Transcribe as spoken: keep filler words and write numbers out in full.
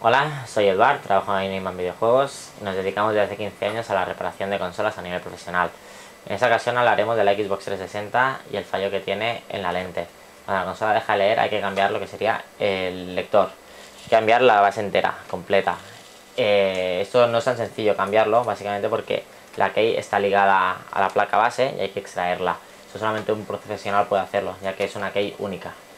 Hola, soy Eduard, trabajo en Inman Videojuegos y nos dedicamos desde hace quince años a la reparación de consolas a nivel profesional. En esta ocasión hablaremos de la Xbox trescientos sesenta y el fallo que tiene en la lente. Cuando la consola deja de leer hay que cambiar lo que sería el lector, hay que cambiar la base entera, completa. Eh, esto no es tan sencillo cambiarlo, básicamente porque la key está ligada a la placa base y hay que extraerla. Eso solamente un profesional puede hacerlo, ya que es una key única.